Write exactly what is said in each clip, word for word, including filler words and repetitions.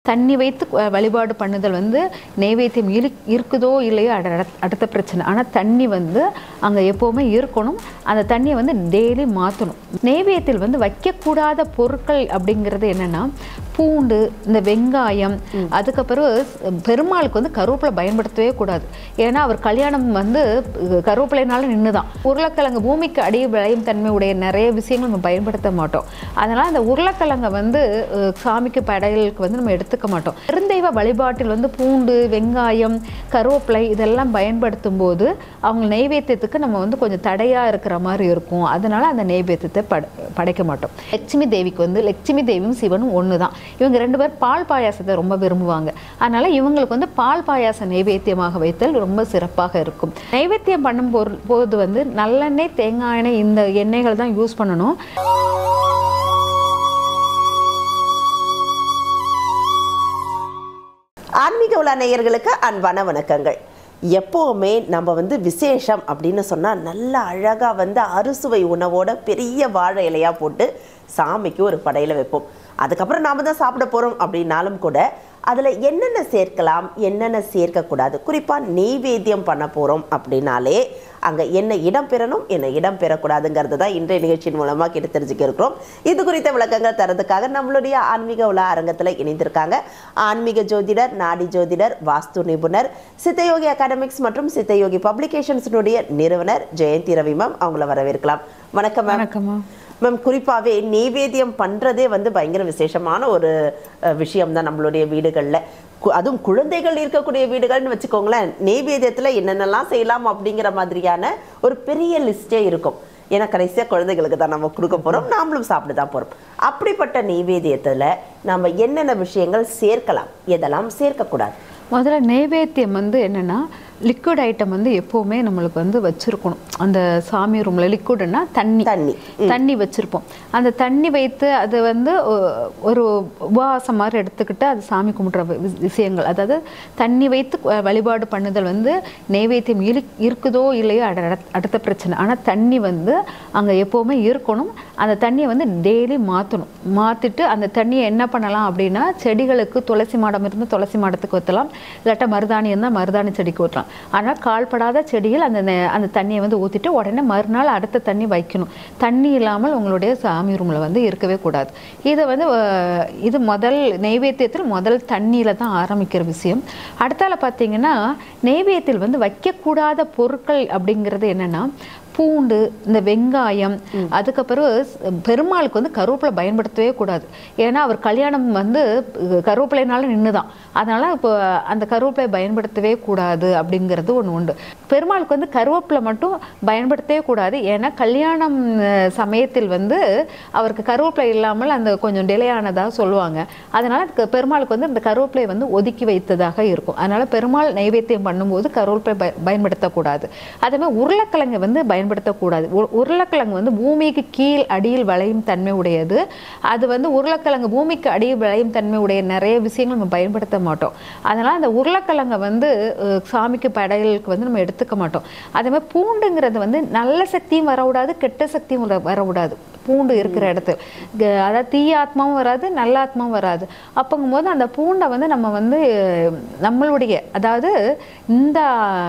தண்ணி வைத்து வழிபாடு பண்ணுதல் வந்து நைவேத்தியம் இரு இருக்குதோ இல்லையோ அடுத்த பிரச்சனை. ஆனால் தண்ணி வந்து அங்கே எப்போவுமே இருக்கணும். அந்த தண்ணியை வந்து டெய்லி மாற்றணும். நைவேத்தியில் வந்து வைக்கக்கூடாத பொருட்கள் அப்படிங்கிறது என்னென்னா பூண்டு, இந்த வெங்காயம், அதுக்கப்புறம் பெருமாளுக்கு வந்து கருவேப்பிலை பயன்படுத்தவே கூடாது. ஏன்னா அவர் கல்யாணம் வந்து கருவேப்பிலைனால நின்று தான். உருளைக்கிழங்கு பூமிக்கு அடி விளையும் தன்மை உடைய நிறைய விஷயங்கள் நம்ம பயன்படுத்த மாட்டோம். அதனால் அந்த உருளைக்கிழங்கை வந்து சாமிக்கு படையலுக்கு வந்து நம்ம எடுத்துக்க மாட்டோம். பெருந்தெய்வ வழிபாட்டில் வந்து பூண்டு, வெங்காயம், கருவேப்பிலை இதெல்லாம் பயன்படுத்தும் போது அவங்க நைவேத்தியத்துக்கு நம்ம வந்து கொஞ்சம் தடையாக இருக்கிற மாதிரி இருக்கும். அதனால் அந்த நைவேத்தியத்தை பட படைக்க மாட்டோம். லட்சுமி தேவிக்கு வந்து லட்சுமி தேவியும் சிவனும் ஒன்று தான். இவங்க ரெண்டு பேர் பால் பாயாசத்தை ரொம்ப விரும்புவாங்க. அதனால இவங்களுக்கு வந்து பால் பாயாச நைவேத்தியமாக வைத்தல் ரொம்ப சிறப்பாக இருக்கும். நைவேத்தியம் பண்ணும் போது வந்து நல்லெண்ணெய், தேங்காய் எண்ணெய் இந்த எண்ணெய்கள் தான் யூஸ் பண்ணணும். ஆன்மீக உலா நேயர்களுக்கு அன்பான வணக்கங்கள். எப்போவுமே நம்ம வந்து விசேஷம் அப்படின்னு சொன்னால் நல்ல அழகாக வந்து அறுசுவை உணவோட பெரிய வாழை இலையாக போட்டு சாமிக்கு ஒரு படையில் வைப்போம். அதுக்கப்புறம் நாம் தான் சாப்பிட போகிறோம் அப்படின்னாலும் கூட அதில் என்னென்ன சேர்க்கலாம், என்னென்ன சேர்க்கக்கூடாது, குறிப்பாக நெய்வேத்தியம் பண்ண போகிறோம் அப்படின்னாலே அங்கே என்ன இடம் பெறணும், என்ன இடம் பெறக்கூடாதுங்கிறது தான் இன்றைய நிகழ்ச்சியின் மூலமாக கேட்டு தெரிஞ்சுக்க இருக்கிறோம். இது குறித்த விளக்கங்கள் தரதுக்காக நம்மளுடைய ஆன்மீக உலா அரங்கத்தில் இணைந்திருக்காங்க ஆன்மீக ஜோதிடர், நாடி ஜோதிடர், வாஸ்து நிபுணர், சித்தயோகி அகாடமிக்ஸ் மற்றும் சித்தயோகி பப்ளிகேஷன்ஸினுடைய நிறுவனர் ஜெயந்தி ரவி மேம். அவங்கள வரவேற்கலாம். வணக்கம். வணக்கம் மேம். குறிப்பாகவே நெய்வேத்தியம் பண்ணுறதே வந்து பயங்கர விசேஷமான ஒரு விஷயம் தான் நம்மளுடைய வீடுகளில். அதுவும் குழந்தைகள் இருக்கக்கூடிய வீடுகள்னு வச்சுக்கோங்களேன், நெய்வேத்தியத்தில் என்னென்னலாம் செய்யலாம் அப்படிங்கிற மாதிரியான ஒரு பெரிய லிஸ்டே இருக்கும். ஏன்னா கடைசியாக குழந்தைகளுக்கு தான் நம்ம கொடுக்க போகிறோம், நாமளும் சாப்பிட தான் போகிறோம். அப்படிப்பட்ட நெய்வேத்தியத்தில் நம்ம என்னென்ன விஷயங்கள் சேர்க்கலாம், எதெல்லாம் சேர்க்கக்கூடாது? முதல்ல நைவேத்தியம் வந்து என்னென்னா லிக்விட் ஐட்டம் வந்து எப்போவுமே நம்மளுக்கு வந்து வச்சுருக்கணும். அந்த சாமி ரூமில் லிக்விட்னா தண்ணி தண்ணி தண்ணி வச்சுருப்போம். அந்த தண்ணி வைத்து அது வந்து ஒரு உபவாசம் மாதிரி எடுத்துக்கிட்டு அது சாமி கும்பிட்ற விஷயங்கள். அதாவது தண்ணி வைத்து வழிபாடு பண்ணுதல் வந்து நைவேத்தியம் இரு இருக்குதோ இல்லையோ அடுத்த பிரச்சனை. ஆனால் தண்ணி வந்து அங்கே எப்போவுமே இருக்கணும். அந்த தண்ணியை வந்து டெய்லி மாற்றணும். மாற்றிட்டு அந்த தண்ணியை என்ன பண்ணலாம் அப்படின்னா செடிகளுக்கு துளசி மாடம் இருந்து துளசி மாடத்துக்கு ஊற்றலாம், இல்லாட்டா மருதாணி இருந்தால் மருதாணி செடிக்கு ஊற்றலாம். ஆனால் கால்படாத செடியில் அந்த அந்த தண்ணியை வந்து ஊற்றிட்டு உடனே மறுநாள் அடுத்த தண்ணி வைக்கணும். தண்ணி இல்லாமல் உங்களுடைய சாமி ரூமில் வந்து இருக்கவே கூடாது. இதை வந்து இது முதல் நெய்வேத்தியத்தில் முதல் தண்ணியில் தான் ஆரம்பிக்கிற விஷயம். அடுத்தால பார்த்தீங்கன்னா நெய்வேத்தியில் வந்து வைக்கக்கூடாத பொருட்கள் அப்படிங்கிறது என்னென்னா பூண்டு, இந்த வெங்காயம், அதுக்கப்புறம் பெருமாளுக்கு வந்து கருவேப்பிலை பயன்படுத்தவே கூடாது. ஏன்னா அவர் கல்யாணம் வந்து கருவேப்பிலைனால நின்று தான். அதனால் இப்போ அந்த கருவேப்பிலை பயன்படுத்தவே கூடாது அப்படிங்கிறது ஒன்று உண்டு. பெருமாளுக்கு வந்து கருவேப்பிலை மட்டும் பயன்படுத்தவே கூடாது. ஏன்னா கல்யாணம் சமயத்தில் வந்து அவருக்கு கருவேப்பிலை இல்லாமல் அந்த கொஞ்சம் டிலே ஆனதாக சொல்லுவாங்க. அதனால் பெருமாளுக்கு வந்து இந்த கருவேப்பிலை வந்து ஒதுக்கி வைத்ததாக இருக்கும். அதனால் பெருமாள் நைவேத்தியம் பண்ணும்போது கருவேப்பிலை பய பயன்படுத்தக்கூடாது. அதேமாதிரி உருளைக்கிழங்கு வந்து பயன் பயன்படுத்தக்கூடாது. உருளைக்கிழங்கு வந்து பூமிக்கு கீழ் அடியில் விளையும் தன்மை உடையது. அது வந்து உருளைக்கிழங்கு பூமிக்கு அடியில் விளையும் தன்மை உடைய நிறைய விஷயங்கள் நம்ம பயன்படுத்த மாட்டோம். அதனால் அந்த உருளைக்கிழங்கை வந்து சாமிக்கு படையலுக்கு வந்து நம்ம எடுத்துக்க மாட்டோம். அதே மாதிரி பூண்டுங்கிறது வந்து நல்ல சக்தியும் வரக்கூடாது, கெட்ட சக்தியும் வரக்கூடாது. பூண்டு இருக்கிற இடத்துல அதாவது தீய ஆத்மாவும் வராது, நல்ல ஆத்மாவும் வராது. அப்போங்கும் போது அந்த பூண்டை வந்து நம்ம வந்து நம்மளுடைய அதாவது இந்த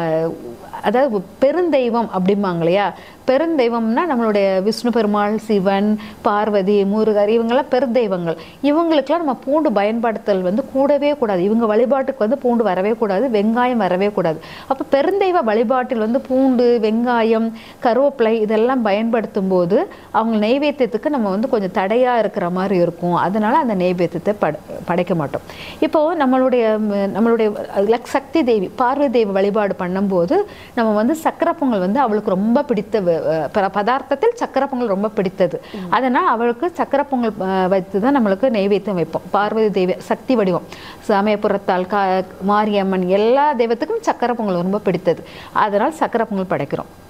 அதாவது பெருந்தெய்வம் அப்படிம்பாங்க இல்லையா, பெருந்தெய்வம்னா நம்மளுடைய விஷ்ணு பெருமாள், சிவன், பார்வதி, முருகர் இவங்கெல்லாம் பெருந்தெய்வங்கள். இவங்களுக்கெல்லாம் நம்ம பூண்டு பயன்படுத்தல் வந்து கூடவே கூடாது. இவங்க வழிபாட்டுக்கு வந்து பூண்டு வரவே கூடாது, வெங்காயம் வரவே கூடாது. அப்போ பெருந்தெய்வ வழிபாட்டில் வந்து பூண்டு, வெங்காயம், கருவேப்பிலை இதெல்லாம் பயன்படுத்தும் போது அவங்க நெய்வேத்தியத்துக்கு நம்ம வந்து கொஞ்சம் தடையாக இருக்கிற மாதிரி இருக்கும். அதனால் அந்த நெய்வேத்தியத்தை பட படைக்க மாட்டோம். இப்போது நம்மளுடைய நம்மளுடைய சக்தி தேவி பார்வதி தேவி வழிபாடு பண்ணும்போது நம்ம வந்து சக்கரை பொங்கல் வந்து அவளுக்கு ரொம்ப பிடித்த பதார்த்தத்தில் சக்கரை பொங்கல் ரொம்ப பிடித்தது. அதனால் அவளுக்கு சக்கரை பொங்கல் வைத்து தான் நம்மளுக்கு நெய்வேத்தியம் வைப்போம். பார்வதி தெய்வ சக்தி வடிவம், சமயபுரத்தால், கா மாரியம்மன் எல்லா தெய்வத்துக்கும் சக்கரை பொங்கல் ரொம்ப பிடித்தது. அதனால் சக்கரை பொங்கல் படைக்கிறோம்.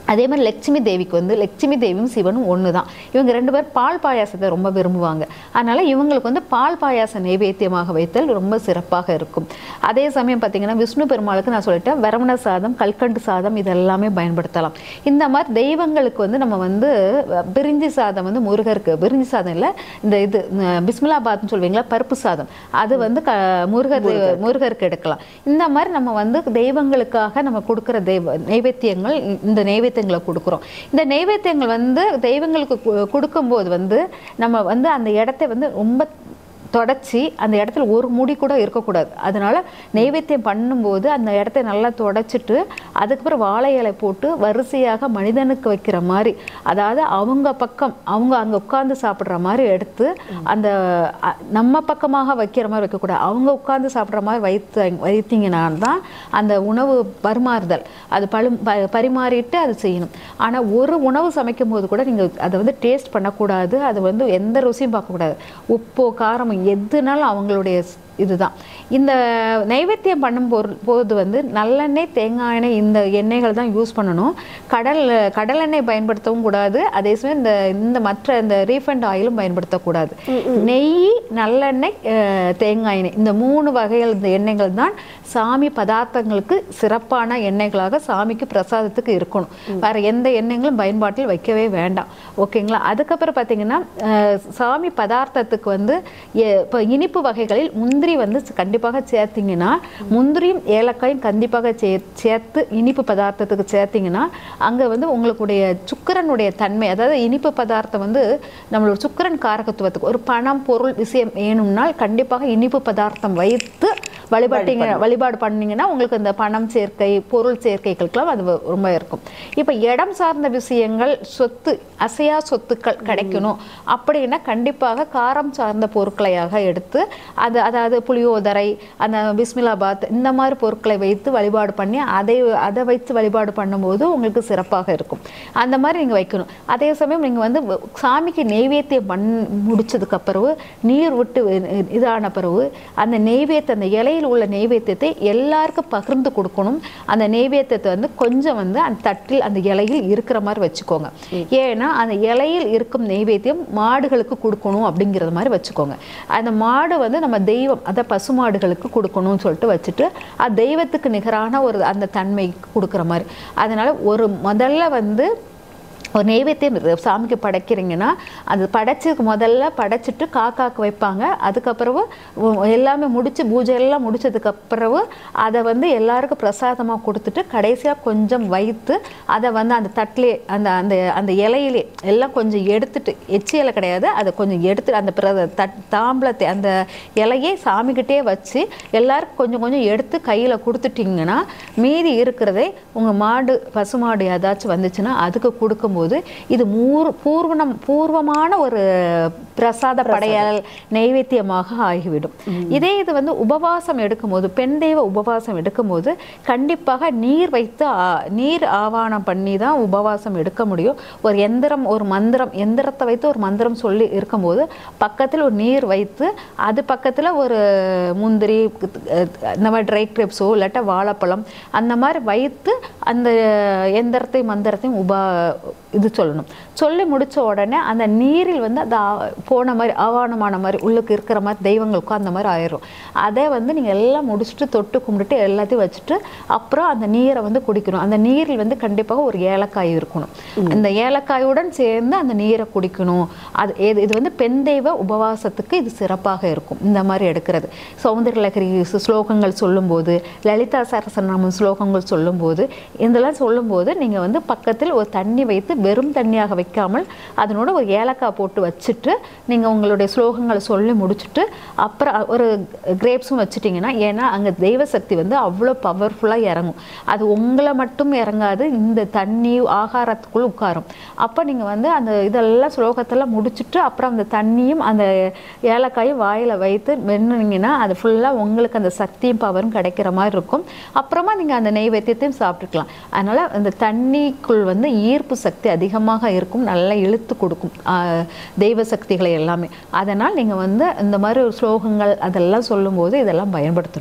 அதே மாதிரி லட்சுமி தேவிக்கு வந்து லட்சுமி தேவியும் சிவனும் ஒன்று தான். இவங்க ரெண்டு பேர் பால் பாயாசத்தை ரொம்ப விரும்புவாங்க. அதனால் இவங்களுக்கு வந்து பால் பாயாச நைவேத்தியமாக வைத்தல் ரொம்ப சிறப்பாக இருக்கும். அதே சமயம் பார்த்திங்கன்னா விஷ்ணு பெருமாளுக்கு நான் சொல்லிட்டேன் வரவண சாதம், கல்கண்டு சாதம் இதெல்லாமே பயன்படுத்தலாம். இந்த மாதிரி தெய்வங்களுக்கு வந்து நம்ம வந்து பிரிஞ்சி சாதம் வந்து முருகருக்கு, பிரிஞ்சி சாதம் இல்லை இந்த இது பிஸ்மிலாபாத்னு சொல்வீங்களா பருப்பு சாதம், அது வந்து க முருகர் முருகருக்கு எடுக்கலாம். இந்த மாதிரி நம்ம வந்து தெய்வங்களுக்காக நம்ம கொடுக்குற தெய்வ நைவேத்தியங்கள் இந்த நைவேத்திய கொடுக்கிறோம். இந்த நைவேத்தியங்கள் வந்து தெய்வங்களுக்கு கொடுக்கும்போது வந்து நம்ம வந்து அந்த இடத்தை வந்து ரொம்ப தொடச்சி அந்த இடத்துல ஒரு முடி கூட இருக்கக்கூடாது. அதனால நைவேத்தியம் பண்ணும்போது அந்த இடத்த நல்லா தொடச்சிட்டு அதுக்கப்புறம் வாழை இலை போட்டு வரிசையாக மனிதனுக்கு வைக்கிற மாதிரி, அதாவது அவங்க பக்கம் அவங்க அங்கே உட்கார்ந்து சாப்பிட்ற மாதிரி எடுத்து அந்த நம்ம பக்கமாக வைக்கிற மாதிரி வைக்கக்கூடாது. அவங்க உட்கார்ந்து சாப்பிட்ற மாதிரி வைத்து வைத்தீங்கன்னா தான் அந்த உணவு பரிமாறுதல் அது பழு பரிமாறிட்டு அது செய்யணும். ஆனால் ஒரு உணவு சமைக்கும் போது கூட நீங்கள் அதை வந்து டேஸ்ட் பண்ணக்கூடாது. அது வந்து எந்த ருசியும் பார்க்கக்கூடாது. உப்போ காரம் எதுனாலும் அவங்களுடைய இதுதான். இந்த நைவேத்தியம் பண்ணும் போது வந்து நல்லெண்ணெய், தேங்காய் எண்ணெய் இந்த எண்ணெய்கள் தான் யூஸ் பண்ணணும். கடல் கடலெண்ணெய் பயன்படுத்தவும் கூடாது. அதே சமயம் இந்த இந்த மற்ற இந்த ரீஃபண்ட் ஆயிலும் பயன்படுத்தக்கூடாது. நெய், நல்லெண்ணெய், தேங்காய் எண்ணெய் இந்த மூணு வகைகள் இந்த எண்ணெய்கள் தான் சாமி பதார்த்தங்களுக்கு சிறப்பான எண்ணெய்களாக சாமிக்கு பிரசாதத்துக்கு இருக்கணும். வேற எந்த எண்ணெய்களும் பயன்பாட்டில் வைக்கவே வேண்டாம். ஓகேங்களா? அதுக்கப்புறம் பார்த்தீங்கன்னா சாமி பதார்த்தத்துக்கு வந்து இப்போ இனிப்பு வகைகளில் முந்திரி வந்து கண்டிப்பாக சேர்த்தீங்கன்னா, முந்திரியும் ஏலக்காயும் கண்டிப்பாக சே சேர்த்து இனிப்பு பதார்த்தத்துக்கு சேர்த்தீங்கன்னா அங்கே வந்து உங்களுடைய சுக்கிரனுடைய தன்மை, அதாவது இனிப்பு பதார்த்தம் வந்து நம்மளோட சுக்கிரன் காரகத்துவத்துக்கு ஒரு பணம் பொருள் விஷயம் வேணும்னால் கண்டிப்பாக இனிப்பு பதார்த்தம் வைத்து வழிபாட்டிங்க வழிபாடு பண்ணீங்கன்னா உங்களுக்கு இந்த பணம் சேர்க்கை, பொருள் சேர்க்கைகளுக்கெல்லாம் அது ரொம்ப இருக்கும். இப்போ இடம் சார்ந்த விஷயங்கள், சொத்து, அசையா சொத்துக்கள் கிடைக்கணும் அப்படின்னா கண்டிப்பாக காரம் சார்ந்த பொருட்களையாக எடுத்து அது அதாவது புளியோதரை, அந்த பிஸ்மிலாபாத் இந்த மாதிரி பொருட்களை வைத்து வழிபாடு பண்ணி அதை அதை வைத்து வழிபாடு பண்ணும்போது உங்களுக்கு சிறப்பாக இருக்கும். அந்த மாதிரி நீங்கள் வைக்கணும். அதே சமயம் நீங்கள் வந்து சாமிக்கு நெய்வேத்தியம் பண் முடிச்சதுக்கு பிறகு நீர் விட்டு இதான பிறகு அந்த நெய்வேத்திய அந்த இலையில் உள்ள நெய்வேத்தியத்தை எல்லாருக்கும் பகிர்ந்து கொடுக்கணும். அந்த நெய்வேத்தியத்தை வந்து கொஞ்சம் வந்து அந்த தட்டில் அந்த இலையில் இருக்கிற மாதிரி வச்சுக்கோங்க. ஏன்னா அந்த இலையில் இருக்கும் நெய்வேத்தியம் மாடுகளுக்கு கொடுக்கணும் அப்படிங்கிறது மாதிரி வச்சுக்கோங்க. அந்த மாடு வந்து நம்ம தெய்வம், அதை பசுமாடுகளுக்கு கொடுக்கணும்னு சொல்லிட்டு வச்சுட்டு அது தெய்வத்துக்கு நிகரான ஒரு அந்த தன்மை கொடுக்குற மாதிரி. அதனால ஒரு முதல்ல வந்து ஒரு நெய்வேத்தியம் சாமிக்கு படைக்கிறீங்கன்னா அது படைச்சதுக்கு முதல்ல படைச்சிட்டு காக்காக்கு வைப்பாங்க. அதுக்கப்புறவு எல்லாமே முடிச்சு பூஜை எல்லாம் முடிச்சதுக்கு அப்புறவு அதை வந்து எல்லாருக்கும் பிரசாதமாக கொடுத்துட்டு கடைசியாக கொஞ்சம் வைத்து அதை வந்து அந்த தட்டிலே அந்த அந்த அந்த இலையிலே எல்லாம் கொஞ்சம் எடுத்துட்டு, எச்சி இலை கிடையாது, அதை கொஞ்சம் எடுத்துட்டு அந்த பிர தட் தாம்பளத்தை அந்த இலையை சாமிக்கிட்டே வச்சு எல்லாருக்கும் கொஞ்சம் கொஞ்சம் எடுத்து கையில் கொடுத்துட்டிங்கன்னா மீதி இருக்கிறதை உங்கள் மாடு பசுமாடு ஏதாச்சும் வந்துச்சுன்னா அதுக்கு கொடுக்கும்போது இது மூர் பூர்வனம் பூர்வமான ஒரு பிரசாத படையல் நைவேத்தியமாக ஆகிவிடும். இதே இது வந்து உபவாசம் எடுக்கும்போது, பெண் தெய்வ உபவாசம் எடுக்கும்போது கண்டிப்பாக நீர் வைத்து நீர் ஆவானம் பண்ணி தான் உபவாசம் எடுக்க முடியும். ஒரு எந்திரம், ஒரு மந்திரம், எந்திரத்தை வைத்து ஒரு மந்திரம் சொல்லி இருக்கும்போது பக்கத்தில் ஒரு நீர் வைத்து அது பக்கத்தில் ஒரு முந்திரி இந்த மாதிரி ட்ரை கிரேப்ஸோ இல்லாட்டா வாழைப்பழம் அந்த மாதிரி வைத்து அந்த எந்திரத்தை மந்திரத்தையும் உபா இது சொல்லணும். சொல்லி முடித்த உடனே அந்த நீரில் வந்து அது போன மாதிரி ஆவானமான மாதிரி உள்ளுக்கு இருக்கிற மாதிரி தெய்வங்களுக்கு அந்த மாதிரி ஆயிரும். அதை வந்து நீங்கள் எல்லாம் முடிச்சுட்டு தொட்டு கும்பிட்டுட்டு எல்லாத்தையும் வச்சுட்டு அப்புறம் அந்த நீரை வந்து குடிக்கணும். அந்த நீரில் வந்து கண்டிப்பாக ஒரு ஏலக்காய் இருக்கணும். அந்த ஏலக்காயுடன் சேர்ந்து அந்த நீரை குடிக்கணும். அது இது வந்து பெண் தெய்வ உபவாசத்துக்கு இது சிறப்பாக இருக்கும். இந்த மாதிரி எடுக்கிறது சௌந்தரலகரி ஸ்லோகங்கள் சொல்லும்போது, லலிதா சகஸ்ரநாமம் ஸ்லோகங்கள் சொல்லும்போது, இதெல்லாம் சொல்லும்போது நீங்கள் வந்து பக்கத்தில் ஒரு தண்ணி வைத்து வெறும் தண்ணியாக வைக்காமல் அதனோட ஒரு ஏலக்காய் போட்டு வச்சுட்டு நீங்கள் உங்களுடைய ஸ்லோகங்களை சொல்லி முடிச்சுட்டு அப்புறம் ஒரு கிரேப்ஸும் வச்சுட்டிங்கன்னா, ஏன்னா அங்கே தெய்வ சக்தி வந்து அவ்வளோ பவர்ஃபுல்லாக இறங்கும். அது உங்களை மட்டும் இறங்காது, இந்த தண்ணி ஆகாரத்துக்குள் உட்காரும். அப்போ நீங்கள் வந்து அந்த இதெல்லாம் ஸ்லோகத்தெல்லாம் முடிச்சுட்டு அப்புறம் அந்த தண்ணியும் அந்த ஏலக்காயும் வாயில் வைத்து மென்னுனீங்கன்னா அது ஃபுல்லாக உங்களுக்கு அந்த சக்தியும் பவரும் கிடைக்கிற மாதிரி இருக்கும். அப்புறமா நீங்கள் அந்த நெய்வேத்தியத்தையும் சாப்பிட்டுக்கலாம். அதனால் அந்த தண்ணிக்குள் வந்து ஈர்ப்பு சக்தி அதிகமாக இருக்கும், நல்லா இழுத்து கொடுக்கும் தெய்வ சக்திகளை எல்லாமே. அதனால் நீங்கள் வந்து இந்த மாதிரி ஸ்லோகங்கள் அதெல்லாம் சொல்லும்போது இதெல்லாம் பயன்படுத்தணும்.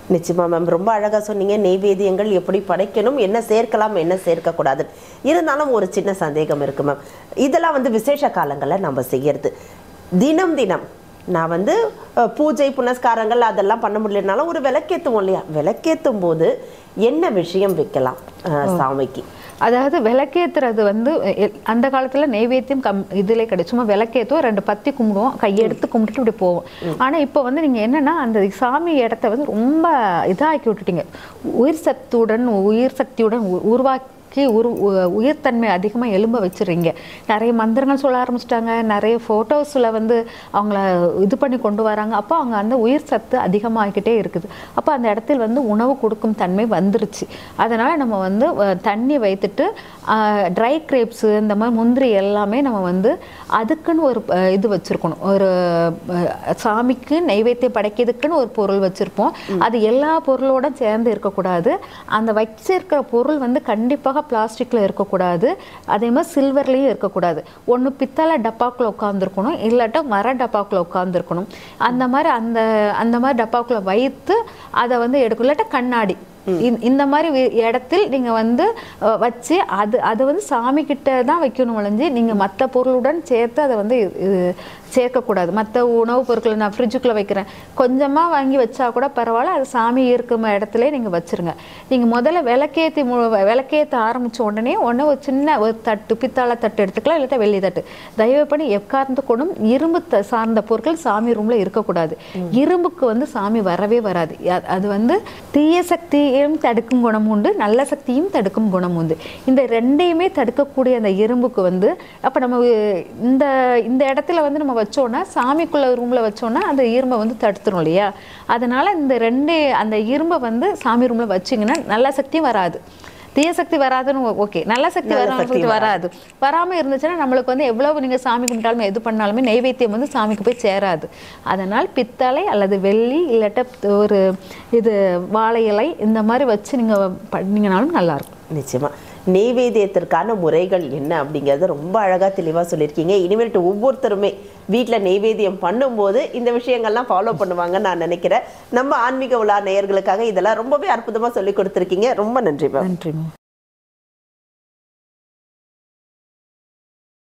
நிச்சயமா மேம், ரொம்ப அழகாக சொன்னீங்க. நெய்வேத்தியங்கள் எப்படி படைக்கணும், என்ன சேர்க்கலாம் என்ன சேர்க்கக்கூடாது. இருந்தாலும் ஒரு சின்ன சந்தேகம் இருக்கு மேம். இதெல்லாம் வந்து விசேஷ காலங்களில் நம்ம செய்யறது. தினம் தினம் நான் வந்து பூஜை புனஸ்காரங்கள் அதெல்லாம் பண்ண முடியலனாலும் ஒரு விளக்கேற்றுவோம் இல்லையா, விளக்கேற்றும் போது என்ன விஷயம் வைக்கலாம் சாமிக்கு? அதாவது விளக்கேற்றுறது வந்து அந்த காலத்தில் நெய்வேத்தியம் கம் இதிலே கிடையாது. சும்மா விளக்கேற்றுவோம், ரெண்டு பத்தி கும்பிடுவோம், கையெடுத்து கும்பிட்டுட்டு இப்படி போவோம். ஆனால் இப்போ வந்து நீங்கள் என்னென்னா அந்த சாமி இடத்த வந்து ரொம்ப இதாக்கி விட்டுட்டீங்க. உயிர் சக்தியுடன் உயிர் சக்தியுடன் உருவாக்கி உரு உயிர்த்தன்மை அதிகமாக எலும்ப வச்சுருங்க. நிறைய மந்திரங்கள் சொல்ல ஆரம்பிச்சிட்டாங்க, நிறைய ஃபோட்டோஸில் வந்து அவங்கள இது பண்ணி கொண்டு வராங்க. அப்போ அவங்க அந்த உயிர் சத்து அதிகமாகிக்கிட்டே இருக்குது. அப்போ அந்த இடத்துல வந்து உணவு கொடுக்கும் தன்மை வந்துருச்சு. அதனால் நம்ம வந்து தண்ணி வைத்துட்டு ட்ரை கிரேப்ஸு இந்த மாதிரி முந்திரி எல்லாமே நம்ம வந்து அதுக்குன்னு ஒரு இது வச்சுருக்கணும். ஒரு சாமிக்கு நைவேத்தியம் படைக்கிறதுக்குன்னு ஒரு பொருள் வச்சுருப்போம். அது எல்லா பொருளோட சேர்ந்து இருக்கக்கூடாது. அந்த வச்சிருக்கிற பொருள் வந்து கண்டிப்பாக பிளாஸ்டிக்கில் இருக்கக்கூடாது, அதே மாதிரி சில்வர்லேயும் இருக்கக்கூடாது. ஒன்று பித்தளை டப்பாக்குள்ள உட்காந்துருக்கணும், இல்லாட்டா மர டப்பாக்குள்ள உட்காந்துருக்கணும். அந்த மாதிரி அந்த அந்த மாதிரி டப்பாக்குள்ள வைத்து அதை வந்து எடுக்கணும். இல்லாட்டா கண்ணாடி இந்த மாதிரி இடத்தில் நீங்கள் வந்து வச்சு அது அதை வந்து சாமி கிட்ட தான் வைக்கணும் ஒழிஞ்சு நீங்கள் மற்ற பொருளுடன் சேர்த்து அதை வந்து சேர்க்கக்கூடாது. மற்ற உணவுப் பொருட்களை நான் ஃப்ரிட்ஜுக்குள்ளே வைக்கிறேன், கொஞ்சமாக வாங்கி வச்சா கூட பரவாயில்ல, அது சாமி இருக்கும் இடத்துல நீங்கள் வச்சுருங்க. நீங்கள் முதல்ல விளக்கேற்றி விளக்கேற்ற ஆரம்பித்த உடனே ஒன்று ஒரு சின்ன ஒரு தட்டு பித்தாளை தட்டு எடுத்துக்கலாம், இல்லாட்டா வெள்ளி தட்டு. தயவு பண்ணி எக்கார்ந்து கொண்டும் இரும்பு த சார்ந்த பொருட்கள் சாமி ரூமில் இருக்கக்கூடாது. இரும்புக்கு வந்து சாமி வரவே வராது. அது வந்து தீய சக்தி தடுக்கும் குணம் உண்டு, நல்ல சக்தியும் தடுக்கும் குணம் உண்டு. இந்த ரெண்டையுமே தடுக்கக்கூடிய அந்த இரும்புக்கு வந்து அப்போ நம்ம இந்த இந்த இடத்துல வந்து நம்ம வச்சோன்னா சாமிக்குள்ள ரூம்ல வச்சோன்னா அந்த இரும்பை வந்து தடுத்துரும் இல்லையா. அதனால இந்த ரெண்டு அந்த இரும்பை வந்து சாமி ரூம்ல வச்சிங்கன்னா நல்ல சக்தியும் வராது, தீய சக்தி வராதுன்னு ஓகே, நல்ல சக்தி வராது வராது வராமல் இருந்துச்சுன்னா நம்மளுக்கு வந்து எவ்வளவு நீங்கள் சாமி கும்பிட்டாலுமே எது பண்ணாலுமே நெய்வேத்தியம் வந்து சாமிக்கு போய் சேராது. அதனால் பித்தளை அல்லது வெள்ளி இல்லாட்ட ஒரு இது வாழை இலை இந்த மாதிரி வச்சு நீங்கள் பண்ணீங்கனாலும் நல்லாயிருக்கும். நிச்சயமா நெய்வேத்தியத்திற்கான முறைகள் என்ன அப்படிங்கிறத ரொம்ப அழகாக தெளிவாக சொல்லியிருக்கீங்க. இனிமேல்ட்டு ஒவ்வொருத்தருமே வீட்டில் நெய்வேத்தியம் பண்ணும்போது இந்த விஷயங்கள்லாம் ஃபாலோ பண்ணுவாங்கன்னு நான் நினைக்கிறேன். நம்ம ஆன்மீக உலா நேயர்களுக்காக இதெல்லாம் ரொம்பவே அற்புதமாக சொல்லி கொடுத்துருக்கீங்க. ரொம்ப நன்றி மேம். நன்றி மேம்.